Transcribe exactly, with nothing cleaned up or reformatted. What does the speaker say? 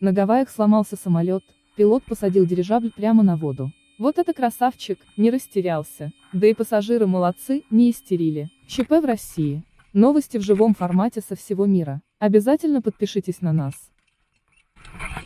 На Гавайях сломался самолет, пилот посадил дирижабль прямо на воду. Вот это красавчик, не растерялся. Да и пассажиры молодцы, не истерили. ЧП в России. Новости в живом формате со всего мира. Обязательно подпишитесь на нас.